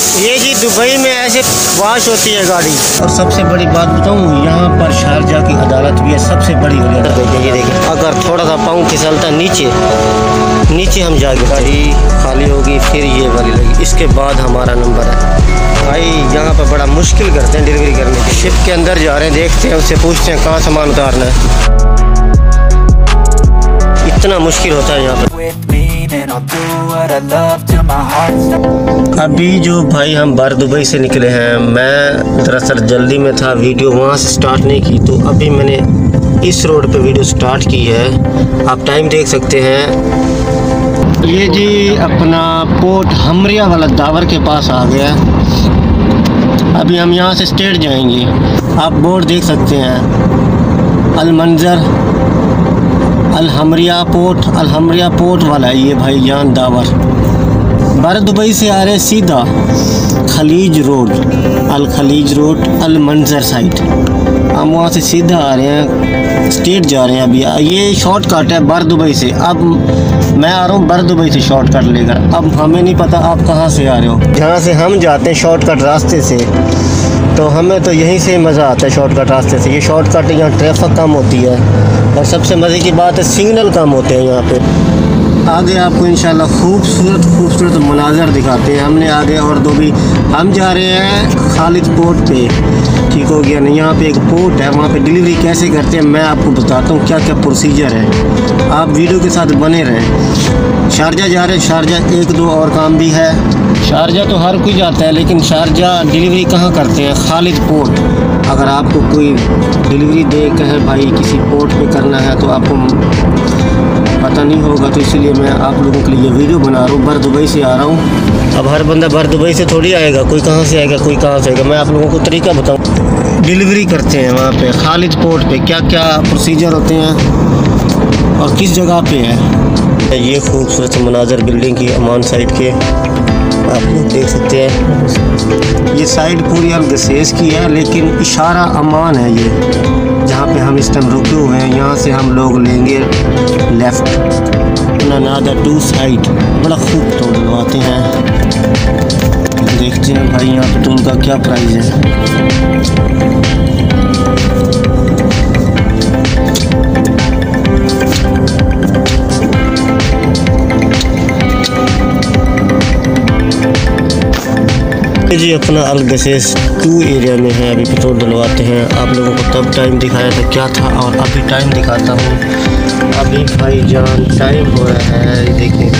ये जी दुबई में ऐसे वाश होती है गाड़ी। और सबसे बड़ी बात बताऊँ, यहाँ पर शारजा की अदालत भी है, सबसे बड़ी वजह देखिए। ये देखिए, अगर थोड़ा सा पाँव फिसलता नीचे हम जाके गाड़ी खाली होगी, फिर ये वाली लगी, इसके बाद हमारा नंबर है। भाई यहाँ पर बड़ा मुश्किल करते हैं डिलीवरी करने की। शिप के अंदर जा रहे हैं, देखते हैं, उससे पूछते हैं कहाँ सामान उतारना है। इतना मुश्किल होता है यहाँ पर। अभी जो भाई हम बाहर दुबई से निकले हैं, मैं दरअसल जल्दी में था, वीडियो वहाँ से स्टार्ट नहीं की, तो अभी मैंने इस रोड पे वीडियो स्टार्ट की है। आप टाइम देख सकते हैं। ये जी अपना पोर्ट हमरिया वाला दावर के पास आ गया। अभी हम यहाँ से स्ट्रेट जाएंगे। आप बोर्ड देख सकते हैं, अल मंजर अल हमरिया पोर्ट वाला है ये भाई जान दावर। बाहर दुबई से आ रहे हैं सीधा खलीज रोड, अल मंजर साइड। हम वहाँ से सीधा आ रहे हैं, स्ट्रेट जा रहे हैं। अभी ये शॉर्टकट है बाहर दुबई से। अब मैं आ रहा हूँ बाहर दुबई से शॉर्टकट लेकर। अब हमें नहीं पता आप कहाँ से आ रहे हो। जहाँ से हम जाते हैं शॉर्टकट रास्ते से, तो हमें तो यहीं से मज़ा आता है शॉर्टकट रास्ते से। ये शॉर्टकट यहाँ ट्रैफिक कम होती है, और सबसे मज़े की बात है सिग्नल कम होते हैं यहाँ पे। आगे आपको इंशाल्लाह खूबसूरत मनाज़र दिखाते हैं। हमने आगे और दो भी, हम जा रहे हैं खालिद पोर्ट पे, ठीक हो गया ना। यहाँ पे एक पोर्ट है, वहाँ पे डिलीवरी कैसे करते हैं मैं आपको बताता हूँ, क्या क्या प्रोसीजर है। आप वीडियो के साथ बने रहें। शारजा जा रहे हैं, शारजा एक दो और काम भी है। शारजा तो हर कोई जाता है, लेकिन शारजा डिलीवरी कहाँ करते हैं? खालिद पोर्ट। अगर आपको कोई डिलीवरी दे कहे भाई किसी पोर्ट पे करना है, तो आपको पता नहीं होगा, तो इसलिए मैं आप लोगों के लिए वीडियो बना रहा हूँ। बाहर दुबई से आ रहा हूँ। अब हर बंदा बाहर दुबई से थोड़ी आएगा, कोई कहाँ से आएगा, कोई कहाँ से आएगा। मैं आप लोगों को तरीका बताऊँ। डिलीवरी करते हैं वहाँ पे खालिद पोर्ट पे, क्या क्या प्रोसीजर होते हैं और किस जगह पे है। ये खूबसूरत मनाजर बिल्डिंग की अमान साइड के आप लोग देख सकते हैं। ये साइड पूरी अलगसेस की है, लेकिन इशारा अमान है ये, जहाँ पे हम इस टाइम रुके हुए हैं। यहाँ से हम लोग लेंगे लेफ़्ट, अनदर टू साइड। बड़ा खूब टोल डलवाते हैं। देखते हैं भाई यहाँ पे टोल का क्या प्राइस है। जी अपना अलगसेस 2 एरिया में है। अभी पेट्रोल डलवाते हैं। आप लोगों को तब टाइम दिखाया था क्या था, और अभी टाइम दिखाता हूँ। अभी भाई जान टाइम हो रहा है, देखिए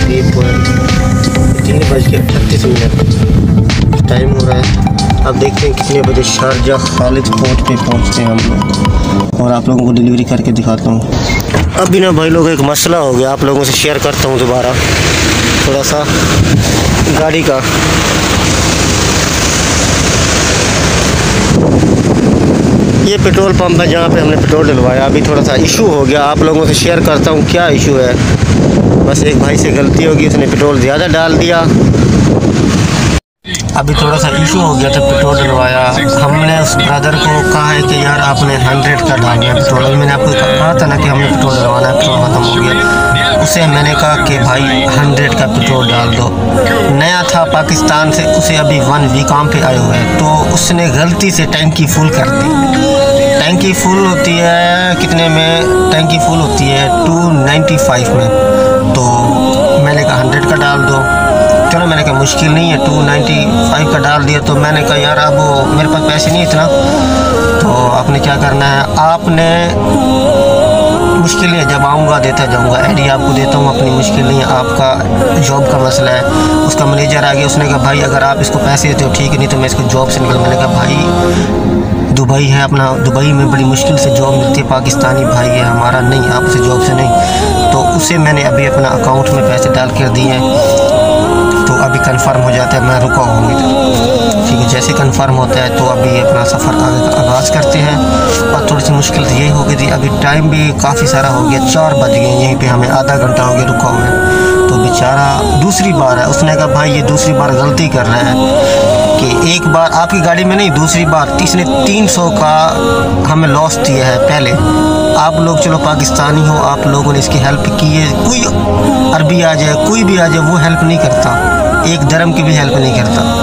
3:38 टाइम हो रहा है। अब देखते हैं कितने बजे शारजा खालिद पोर्ट पे पहुँचते हैं हम लोग, और आप लोगों को डिलीवरी करके दिखाता हूँ। अभी ना भाई लोग एक मसला हो गया, आप लोगों से शेयर करता हूँ दोबारा थोड़ा सा गाड़ी का। ये पेट्रोल पंप है जहाँ पे हमने पेट्रोल डलवाया। अभी थोड़ा सा इशू हो गया, आप लोगों से शेयर करता हूँ क्या इशू है। बस एक भाई से गलती होगी, उसने पेट्रोल ज़्यादा डाल दिया। अभी थोड़ा सा इशू हो गया था, पेट्रोल डलवाया। हमने उस ब्रदर को कहा है कि यार आपने 100 का डालना है पेट्रोल। अभी मैंने आपको कहा था ना कि हमने पेट्रोल डलवाना है, पेट्रोल ख़त्म हो गया। उसे मैंने कहा कि भाई 100 का पेट्रोल डाल दो। नया था पाकिस्तान से, उसे अभी 1 वीक काम पे आए हुए हैं, तो उसने गलती से टैंकी फुल कर दी। टैंकी फुल होती है कितने में? टैंकी फुल होती है 295 में। तो मैंने कहा 100 का डाल दो। चलो मैंने कहा मुश्किल नहीं है, 295 का डाल दिया। तो मैंने कहा यार अब मेरे पास पैसे नहीं इतना, तो आपने क्या करना है, आपने मुश्किल नहीं है, जब आऊँगा देता जाऊँगा, आईडी आपको देता हूँ, अपनी मुश्किल नहीं है, आपका जॉब का मसला है। उसका मैनेजर आ गया, उसने कहा भाई अगर आप इसको पैसे देते हो ठीक है, नहीं तो मैं इसको जॉब से निकल। मैंने कहा भाई दुबई है अपना, दुबई में बड़ी मुश्किल से जॉब मिलती है, पाकिस्तानी भाई है हमारा, नहीं आप उसे जॉब से नहीं। तो उसे मैंने अभी अपना अकाउंट में पैसे डाल कर दिए हैं। तो अभी कंफर्म हो जाता है, मैं रुका हूँ इधर, ठीक है। जैसे कंफर्म होता है तो अभी अपना सफ़र आगे का आगाज़ करते हैं। और थोड़ी सी मुश्किल तो यही हो गई थी, अभी टाइम भी काफ़ी सारा हो गया, 4 बज गए। यहीं पे हमें आधा घंटा हो गया रुका हुआ। तो बेचारा दूसरी बार है, उसने कहा भाई ये दूसरी बार गलती कर रहा है कि एक बार आपकी गाड़ी में नहीं, दूसरी बार इसने 300 का हमें लॉस दिया है पहले। आप लोग चलो पाकिस्तानी हो, आप लोगों ने इसकी हेल्प की है। कोई अरबी आ जाए, कोई भी आ जाए, वो हेल्प नहीं करता, एक धर्म की भी हेल्प नहीं करता।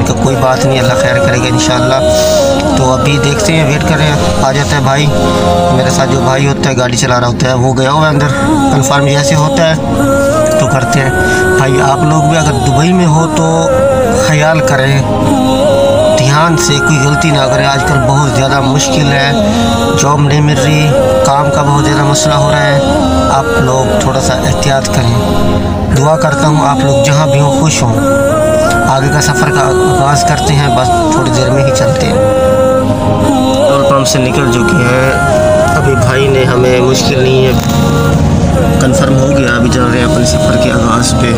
मैंने कहा कोई बात नहीं, अल्लाह खैर करेगा इंशाल्लाह। तो अभी देखते हैं, वेट कर रहे हैं। आ जाता है भाई मेरे साथ, जो भाई होता है गाड़ी चला रहा होता है, वो गया हुआ अंदर। कन्फर्म जैसे होता है तो करते हैं। भाई आप लोग भी अगर दुबई में हो तो ख्याल करें, ध्यान से कोई गलती ना करें। आजकल बहुत ज़्यादा मुश्किल है, जॉब नहीं मिल रही, काम का बहुत ज़्यादा मसला हो रहा है। आप लोग थोड़ा सा एहतियात करें। दुआ करता हूँ आप लोग जहाँ भी हों खुश हों। आगे का सफ़र का आगाज़ करते हैं, बस थोड़ी देर में ही चलते हैं। पेट्रोल पंप से निकल चुके हैं। अभी भाई ने हमें, मुश्किल नहीं है, कंफर्म हो गया। अभी चल रहे हैं अपने सफ़र के आगाज़ पे।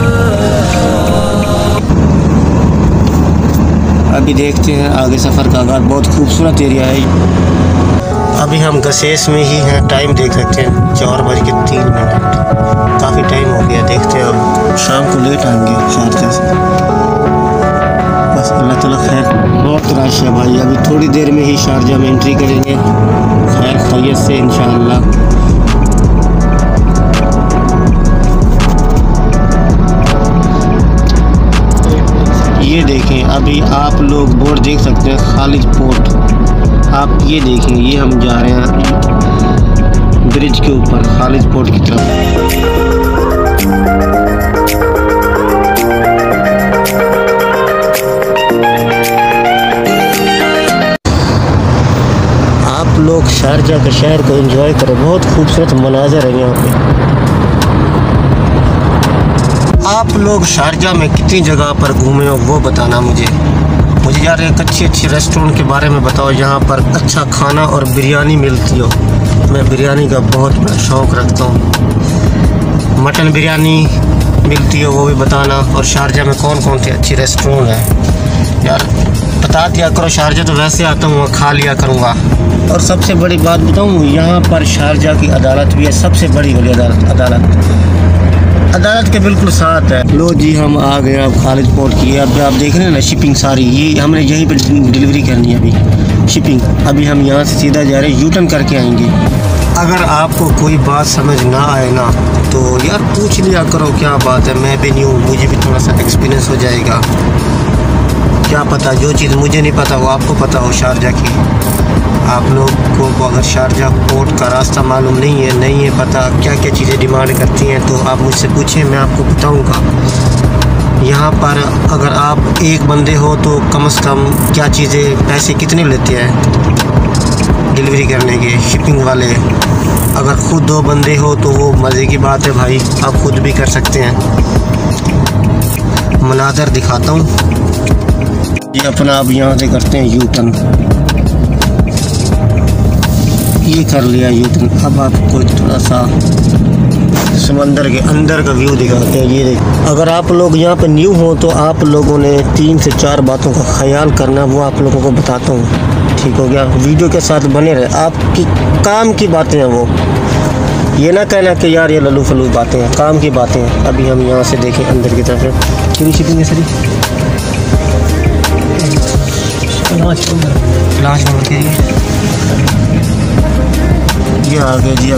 अभी देखते हैं आगे सफ़र का आगाज़। बहुत खूबसूरत एरिया है। अभी हम गसेस में ही हैं। टाइम देख सकते हैं 4:03। काफ़ी टाइम हो गया। देखते हैं अब शाम को लेट आएंगे शारजा से। बस अल्लाह ताला खैर। बहुत रश है भाई। अभी थोड़ी देर में ही शारजा में एंट्री करेंगे खैर खैरियत से इंशाअल्लाह। ये देखें, अभी आप लोग बोर्ड देख सकते हैं, खालिद पोर्ट। आप ये देखें, ये हम जा रहे हैं ब्रिज के ऊपर खालिद पोर्ट की तरफ। आप लोग शारजा के शहर को एंजॉय करें। बहुत खूबसूरत मनाज़र है यहाँ पे। आप लोग शारजा में कितनी जगह पर घूमे हो वो बताना मुझे यार एक अच्छे रेस्टोरेंट के बारे में बताओ जहाँ पर अच्छा खाना और बिरयानी मिलती हो। मैं बिरयानी का बहुत बड़ा शौक़ रखता हूँ। मटन बिरयानी मिलती हो वो भी बताना। और शारजा में कौन कौन से अच्छे रेस्टोरेंट हैं यार बता दिया करो। शारजा तो वैसे आता हूँ, खा लिया करूँगा। और सबसे बड़ी बात बताऊँ, यहाँ पर शारजा की अदालत भी है, सबसे बड़ी अदालत के बिल्कुल साथ है। लो जी हम आ गए अब खालिद पोर्ट की। अब आप देख रहे हैं ना शिपिंग सारी, ये हमने यहीं पे डिलीवरी करनी है अभी शिपिंग। अभी हम यहाँ से सीधा जा रहे हैं, यूटर्न करके आएंगे। अगर आपको कोई बात समझ ना आए ना तो यार पूछ लिया करो क्या बात है। मैं भी न्यू, मुझे भी थोड़ा सा एक्सपीरियंस हो जाएगा। क्या पता जो चीज़ मुझे नहीं पता वो आपको पता हो शारजा की। आप लोग को अगर शारजा पोर्ट का रास्ता मालूम नहीं है पता क्या क्या चीज़ें डिमांड करती हैं तो आप मुझसे पूछें, मैं आपको बताऊंगा। यहाँ पर अगर आप एक बंदे हो तो कम से कम क्या चीज़ें, पैसे कितने लेते हैं डिलीवरी करने के शिपिंग वाले। अगर ख़ुद 2 बंदे हो तो वो मज़े की बात है भाई, आप खुद भी कर सकते हैं। मनाज़र दिखाता हूँ। ये अपना अब यहाँ से करते हैं यूटर्न। ये कर लिया यूटर्न। अब आपको थोड़ा सा समंदर के अंदर का व्यू दिखाते हैं। ये देख, अगर आप लोग यहाँ पे न्यू हो तो आप लोगों ने 3 से 4 बातों का ख्याल करना, वो आप लोगों को बताता हूँ। ठीक हो गया, वीडियो के साथ बने रहे। आपकी काम की बातें हैं वो, ये ना कहना कि यार ये लल्लू फलू बातें हैं, काम की बातें हैं। अभी हम यहाँ से देखें अंदर की तरफ पूरी शिपिंग है सरी लास्ट नंबर के ये आ गए जी। अब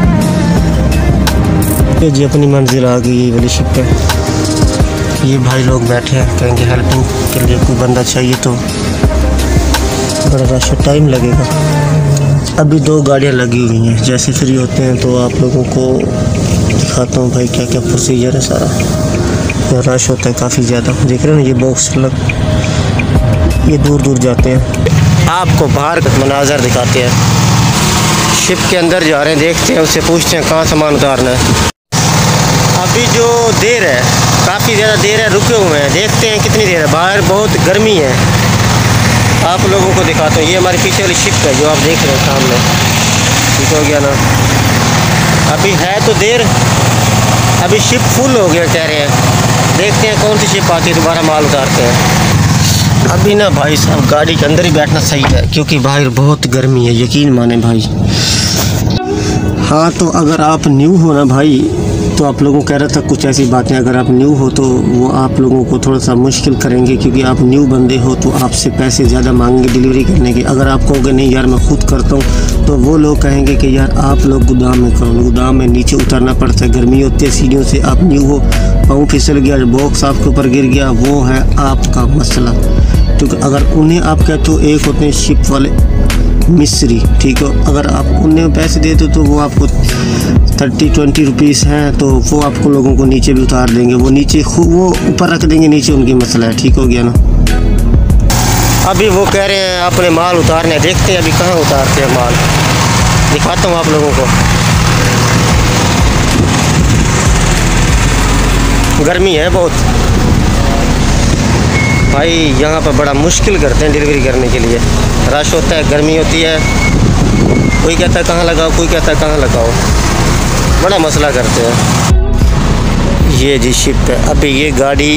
ये जी अपनी मंजिल आ गई, ये वाली शिप पे। ये भाई लोग बैठे हैं, कहेंगे हेल्पिंग के लिए कोई बंदा चाहिए तो बड़ा रश टाइम लगेगा। अभी 2 गाड़ियाँ लगी हुई हैं। जैसे फ्री होते हैं तो आप लोगों को दिखाता हूँ भाई क्या क्या प्रोसीजर है सारा। रश होता है काफ़ी ज़्यादा। देख रहे हैं ना ये बॉक्स लग, ये दूर दूर जाते हैं। आपको बाहर का मनाज़र दिखाते हैं। शिप के अंदर जा रहे हैं, देखते हैं, उससे पूछते हैं कहाँ सामान उतारना है। अभी जो देर है, काफ़ी ज़्यादा देर है, रुके हुए हैं। देखते हैं कितनी देर है। बाहर बहुत गर्मी है। आप लोगों को दिखाता हूँ। ये हमारे पीछे वाली शिप है जो आप देख रहे हैं सामने। ठीक हो गया ना। अभी है तो देर, अभी शिप फुल हो गया कह रहे हैं। देखते हैं कौन सी शिप आती है, दोबारा माल उतारते हैं। अभी ना भाई साहब गाड़ी के अंदर ही बैठना सही है क्योंकि बाहर बहुत गर्मी है, यकीन माने भाई। हाँ तो अगर आप न्यू हो ना भाई तो आप लोगों को कह रहा था कुछ ऐसी बातें, अगर आप न्यू हो तो वो आप लोगों को थोड़ा सा मुश्किल करेंगे, क्योंकि आप न्यू बंदे हो तो आपसे पैसे ज़्यादा मांगेंगे डिलीवरी करने के। अगर आप कहोगे नहीं यार मैं खुद करता हूँ, तो वो लोग कहेंगे कि यार आप लोग गोदाम में करो। गोदाम में नीचे उतरना पड़ता है, गर्मी होती है, सीढ़ियों से आप न्यू हो, पाँव फिसल गया, बॉक्स आपके ऊपर गिर गया, वो है आपका मसला। क्योंकि अगर उन्हें आप कहते हो, एक होते हैं शिप वाले मिस्री, ठीक है, अगर आप उन्हें पैसे देते हो तो वो आपको 30-20 रुपीज़ हैं, तो वो आपको लोगों को नीचे भी उतार देंगे, वो नीचे वो ऊपर रख देंगे, नीचे उनकी मसला है, ठीक हो गया ना। अभी वो कह रहे हैं अपने माल उतारने, देखते हैं अभी कहाँ उतारते हैं माल, दिखाता हूँ आप लोगों को। गर्मी है बहुत भाई, यहाँ पर बड़ा मुश्किल करते हैं डिलीवरी करने के लिए, रश होता है, गर्मी होती है, कोई कहता है कहाँ लगाओ, कोई कहता है कहाँ लगाओ, बड़ा मसला करते हैं। ये जी शिप है, अभी ये गाड़ी,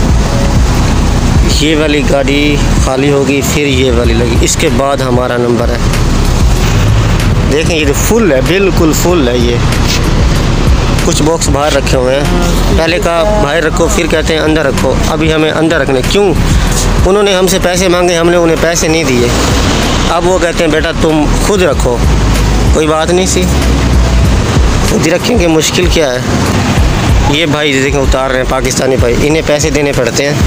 ये वाली गाड़ी खाली होगी, फिर ये वाली लगी, इसके बाद हमारा नंबर है। देखें ये फुल है, बिल्कुल फुल है। ये कुछ बॉक्स बाहर रखे हुए हैं, पहले कहा बाहर रखो, फिर कहते हैं अंदर रखो, अभी हमें अंदर रखने, क्यों? उन्होंने हमसे पैसे मांगे, हमने उन्हें पैसे नहीं दिए, अब वो कहते हैं बेटा तुम खुद रखो। कोई बात नहीं सी, खुद ही रखेंगे, मुश्किल क्या है। ये भाई देखें उतार रहे हैं, पाकिस्तानी भाई, इन्हें पैसे देने पड़ते हैं।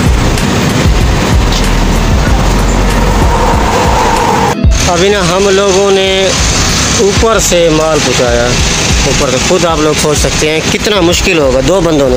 अभी ना हम लोगों ने ऊपर से माल पहुँचाया, ऊपर से, खुद आप लोग सोच सकते हैं कितना मुश्किल होगा। दो बंदों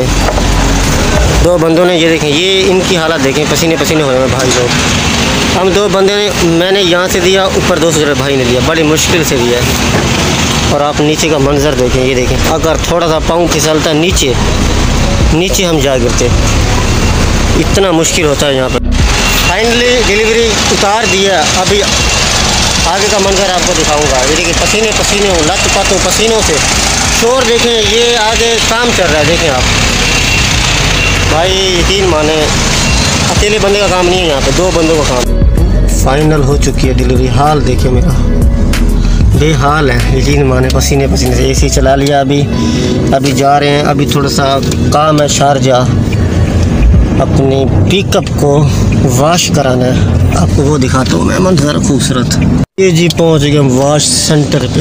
ने ये देखें, ये इनकी हालत देखें, पसीने पसीने हो रहे हैं भाई लोग। हम दो बंदे ने, मैंने यहाँ से दिया, ऊपर दूसरे भाई ने दिया, बड़ी मुश्किल से दिया। और आप नीचे का मंजर देखें, ये देखें, अगर थोड़ा सा पाँव फिसलता नीचे हम जा गिरते, इतना मुश्किल होता है यहाँ पर। फाइनली डिलीवरी उतार दिया, अभी आगे का मंजर आपको दिखाऊंगा। ये देखिए पसीने पसीने हो, लत पत हो पसीनों से, शोर देखें, ये आगे काम चल रहा है, देखें आप भाई, यकीन माने अकेले बंदे का काम नहीं है, यहाँ पे दो बंदों का काम। फाइनल हो चुकी है डिलीवरी, हाल देखिए मेरा बेहाल है, यकीन माने पसीने पसीने से। एसी चला लिया, अभी जा रहे हैं, अभी थोड़ा सा काम है, शारजा अपनी पिकअप को वॉश कराना है, आपको वो दिखाता हूँ मैं, मंजर खूबसूरत। ये जी पहुँच गए हम वॉश सेंटर पे।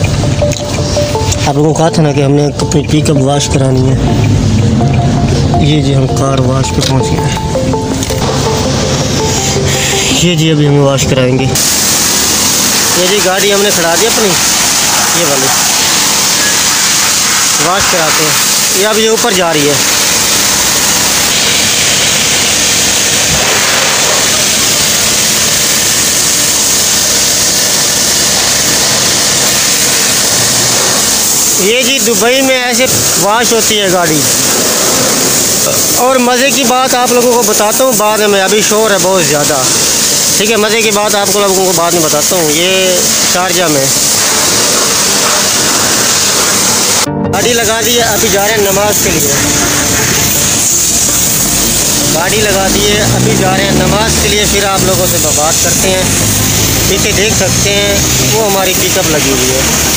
आप लोगों को कहा था ना कि हमने अपनी पिकअप वॉश करानी है। ये जी हम कार वॉश पे पहुँच गए। ये जी अभी हम वॉश कराएंगे। ये जी गाड़ी हमने खड़ा दी अपनी, ये वाली वॉश कराते हैं। ये अब ये ऊपर जा रही है। ये जी दुबई में ऐसे वॉश होती है गाड़ी। और मज़े की बात आप लोगों को बताता हूँ बाद में, अभी शोर है बहुत ज़्यादा, ठीक है। मज़े की बात आप लोगों को बाद में बताता हूँ। ये शारजा में गाड़ी लगा दी है, अभी जा रहे हैं नमाज के लिए। गाड़ी लगा दी है, अभी जा रहे हैं नमाज के लिए, फिर आप लोगों से बात करते हैं। पीछे देख सकते हैं वो हमारी पिकअप लगी हुई है।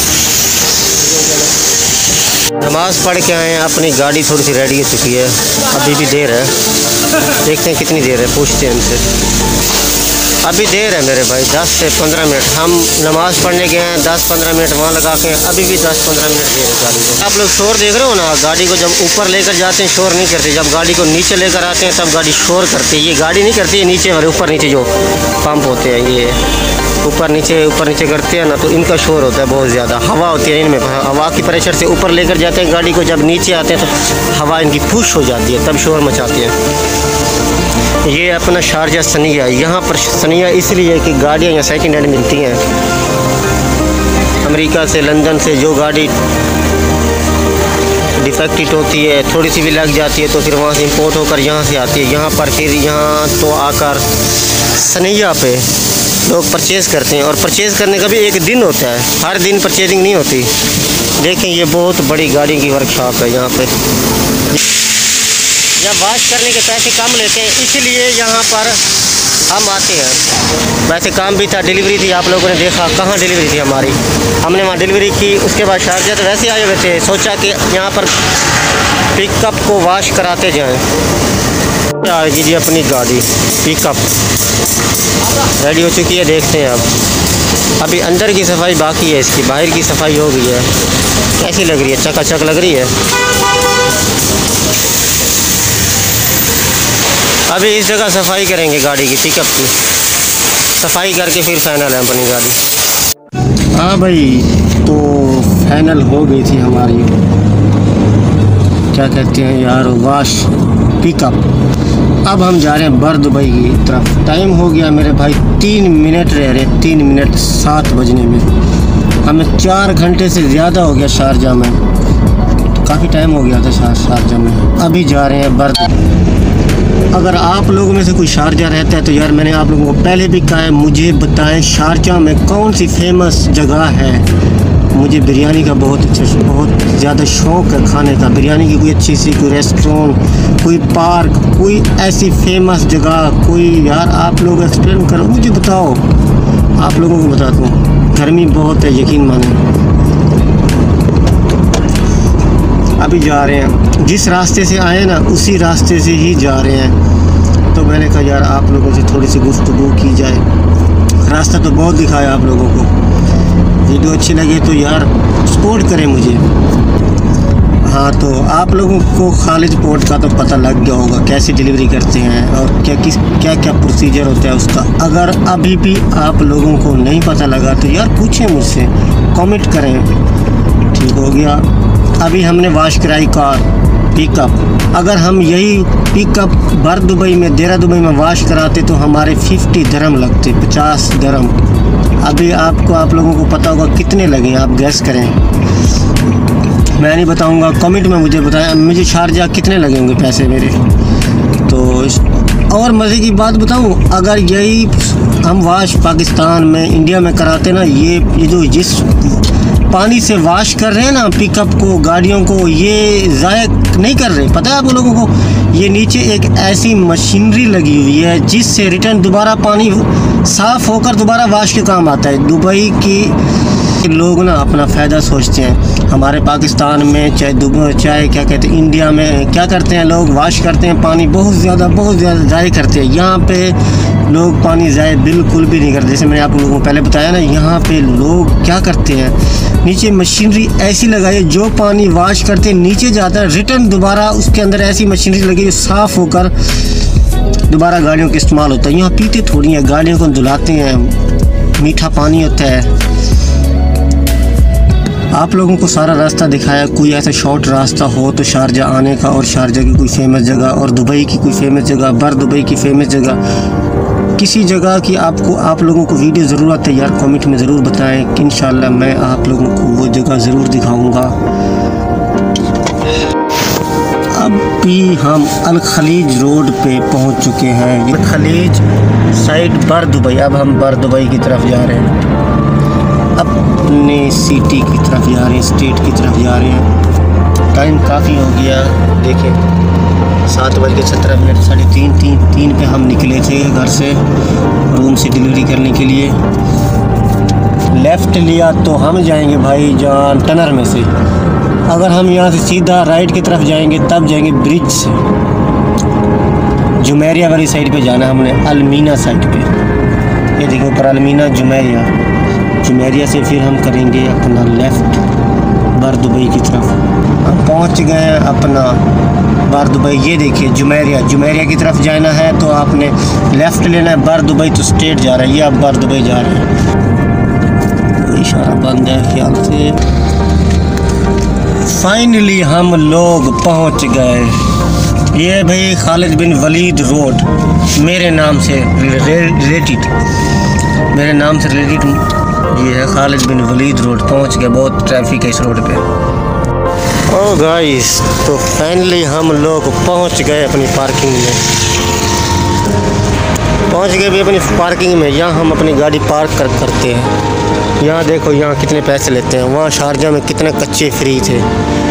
नमाज़ पढ़ के आए हैं, अपनी गाड़ी थोड़ी सी रेडी हो चुकी है, अभी भी देर है, देखते हैं कितनी देर है, पूछते हैं इनसे। अभी देर है मेरे भाई, 10 से 15 मिनट। हम नमाज़ पढ़ने गए हैं, 10-15 मिनट वहाँ लगा के, अभी भी 10-15 मिनट देर है गाड़ी को। आप लोग शोर देख रहे हो ना, गाड़ी को जब ऊपर लेकर जाते हैं शोर नहीं करते, जब गाड़ी को नीचे लेकर आते हैं तब गाड़ी शोर करती है। ये गाड़ी नहीं करती है, नीचे वाले ऊपर नीचे जो पंप होते हैं, ये ऊपर नीचे करते हैं ना, तो इनका शोर होता है बहुत ज़्यादा। हवा होती है इनमें, हवा की प्रेशर से ऊपर लेकर जाते हैं गाड़ी को, जब नीचे आते हैं तो हवा इनकी पुश हो जाती है, तब शोर मचाती है। ये अपना शारजा सनिया, यहाँ पर सनिया इसलिए कि गाड़ियाँ यहाँ सेकंड हैंड मिलती हैं। अमेरिका से, लंदन से जो गाड़ी डिफेक्टेड होती है, थोड़ी सी भी लग जाती है, तो फिर वहाँ से इंपोर्ट होकर यहाँ से आती है। यहाँ पर फिर यहाँ तो आकर सनिया पे लोग परचेज़ करते हैं, और परचेज़ करने का भी एक दिन होता है, हर दिन परचेजिंग नहीं होती। देखें ये बहुत बड़ी गाड़ी की वर्कशॉप है यहाँ पे। जब वॉश करने के पैसे कम लेते हैं, इसलिए यहाँ पर हम आते हैं। वैसे काम भी था, डिलीवरी थी, आप लोगों ने देखा कहाँ डिलीवरी थी हमारी, हमने वहाँ डिलीवरी की। उसके बाद शारजा तो वैसे आए हुए थे, सोचा कि यहाँ पर पिकअप को वॉश कराते जाएं। आएगी जी अपनी गाड़ी पिकअप रेडी हो चुकी है, देखते हैं अब। अभी अंदर की सफाई बाकी है, इसकी बाहर की सफाई हो गई है। कैसी लग रही है? चकाचक लग रही है। अभी इस जगह सफाई करेंगे गाड़ी की, पिकअप की सफाई करके फिर फाइनल है अपनी गाड़ी। हाँ भाई, तो फाइनल हो गई थी हमारी, क्या कहते हैं यार, वॉश पिकअप। अब हम जा रहे हैं बर दुबई की तरफ। टाइम हो गया मेरे भाई 3 मिनट रह रहे, 3 मिनट 7 बजने में। हमें 4 घंटे से ज़्यादा हो गया शारजा में, काफ़ी टाइम हो गया था शारजा में। अभी जा रहे हैं बर। अगर आप लोगों में से कोई शारजा रहता है तो यार मैंने आप लोगों को पहले भी कहा है, मुझे बताएं शारजा में कौन सी फेमस जगह है। मुझे बिरयानी का बहुत ज़्यादा शौक़ है खाने का। बिरयानी की कोई अच्छी सी कोई रेस्टोरेंट, कोई पार्क, कोई ऐसी फेमस जगह कोई, यार आप लोग एक्सप्लेन करो, मुझे बताओ। आप लोगों को बताता हूँ, गर्मी बहुत है, यकीन माने। अभी जा रहे हैं, जिस रास्ते से आए ना उसी रास्ते से ही जा रहे हैं। तो मैंने कहा यार आप लोगों से थोड़ी सी गुफ्तगू की जाए। रास्ता तो बहुत दिखाया आप लोगों को, वीडियो अच्छी लगे तो यार सपोर्ट करें मुझे। हाँ, तो आप लोगों को खालिद पोर्ट का तो पता लग गया होगा, कैसे डिलीवरी करते हैं और क्या क्या प्रोसीजर होता है उसका। अगर अभी भी आप लोगों को नहीं पता लगा तो यार पूछें मुझसे, कमेंट करें। ठीक हो गया। अभी हमने वॉश कराई कार पिकअप। अगर हम यही पिकअप बर दुबई में, देरा दुबई में वॉश कराते तो हमारे 50 दिरहम लगते, 50 दिरहम। अभी आप लोगों को पता होगा कितने लगे, आप गैस करें। मैं नहीं बताऊंगा, कमेंट में मुझे बताएं मुझे शारजा कितने लगे होंगे पैसे मेरे। तो और मज़े की बात बताऊं, अगर यही हम वॉश पाकिस्तान में, इंडिया में कराते ना, ये जो जिस पानी से वॉश कर रहे हैं ना पिकअप को, गाड़ियों को, ये ज़ाया नहीं कर रहे। पता है आप लोगों को, ये नीचे एक ऐसी मशीनरी लगी हुई है जिससे रिटर्न दोबारा पानी साफ़ होकर दोबारा वॉश के काम आता है। दुबई की लोग ना अपना फ़ायदा सोचते हैं। हमारे पाकिस्तान में चाहे क्या कहते हैं, इंडिया में क्या करते हैं लोग, वॉश करते हैं, पानी बहुत ज़्यादा ज़ाया करते हैं। यहाँ पे लोग पानी ज़ाया बिल्कुल भी नहीं करते। जैसे मैंने आप लोगों को पहले बताया ना, यहाँ पे लोग क्या करते हैं, नीचे मशीनरी ऐसी लगाई है जो पानी वॉश करते नीचे जाता है, रिटर्न दोबारा उसके अंदर ऐसी मशीनरी लगी है साफ़ होकर दोबारा गाड़ियों का इस्तेमाल होता है। यहाँ पीते थोड़ी हैं, गाड़ियों को धुलाते हैं, मीठा पानी होता है। आप लोगों को सारा रास्ता दिखाया, कोई ऐसा शॉर्ट रास्ता हो तो शारजा आने का, और शारजा की कोई फेमस जगह और दुबई की कोई फेमस जगह, बर दुबई की फेमस जगह, किसी जगह की आप लोगों को वीडियो ज़रूरत है यार, कमेंट में ज़रूर बताएं कि इंशाल्लाह मैं आप लोगों को वो जगह ज़रूर दिखाऊंगा। अभी हम अल खलीज रोड पे पहुंच चुके हैं, अल खलीज साइड बर दुबई। अब हम बर दुबई की तरफ जा रहे हैं, अपने सिटी की तरफ जा रहे हैं, स्टेट की तरफ जा रहे हैं। टाइम काफ़ी हो गया, देखें 7:17, 3:30 पे हम निकले थे घर से रूम से डिलीवरी करने के लिए। लेफ़्ट लिया तो हम जाएंगे भाई जान टनर में से। अगर हम यहाँ से सीधा राइट की तरफ जाएंगे तब जाएंगे ब्रिज से, जुमेरिया वाली साइड पे जाना हमने, अलमीना साइड पे। ये देखो ऊपर अलमीना जुमेरिया से फिर हम करेंगे अपना लेफ़्ट बर दुबई की तरफ। हम पहुंच गए हैं अपना बर दुबई। ये देखिए जुमेरिया की तरफ जाना है तो आपने लेफ़्ट लेना है। बर दुबई तो स्ट्रेट जा रहा है, ये आप बर दुबई जा रहे हैं। इशारा बंद है ख्याल से। फाइनली हम लोग पहुंच गए। ये भाई खालिद बिन वलीद रोड, मेरे नाम से रिलेटेड, ये है खालिद बिन वलीद रोड। पहुंच गए, बहुत ट्रैफिक है इस रोड पे। ओ गाइस, तो फाइनली हम लोग पहुंच गए अपनी पार्किंग में। यहाँ हम अपनी गाड़ी पार्क करते हैं। यहाँ देखो यहाँ कितने पैसे लेते हैं, वहाँ शारजा में कितने कच्चे फ्री थे।